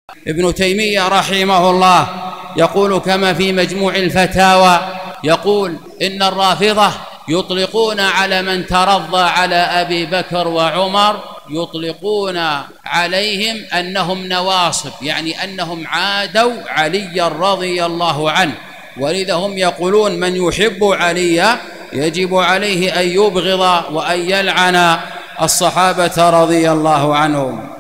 ابن تيمية رحمه الله يقول كما في مجموع الفتاوى، يقول إن الرافضة يطلقون على من ترضى على أبي بكر وعمر، يطلقون عليهم أنهم نواصب، يعني أنهم عادوا عليا رضي الله عنه، ولذا هم يقولون من يحب عليا يجب عليه أن يبغض وأن يلعن الصحابة رضي الله عنهم.